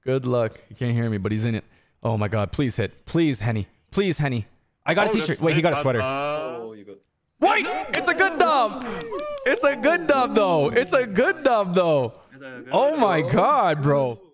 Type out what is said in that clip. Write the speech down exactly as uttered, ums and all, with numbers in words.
Good luck. He can't hear me, but he's in it. Oh my god, please hit. Please, Henny. Please, Henny. I got oh, a t-shirt. Wait, he got a sweater. Oh, you got... What? It's a good dub. It's a good dub, though. It's a good dub, though. Oh my god, bro.